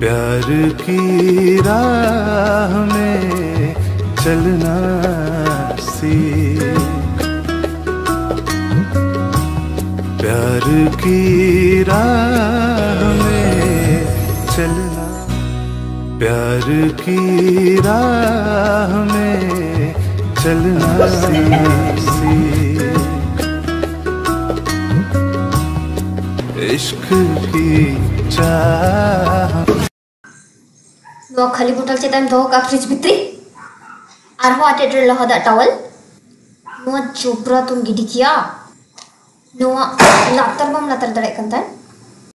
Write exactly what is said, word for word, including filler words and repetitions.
प्यार की राह में चलना सीख, प्यार की राह में चलना, प्यार की राह में चलना सीख, इश्क की चाह। नो खाली बोतल चेतन दो का फ्रिज भित्री आर हो आटे ड्रिल लहदा टॉवल नो चोपरा तुम गिडी किया नो लातर बम लातर दड़े कंता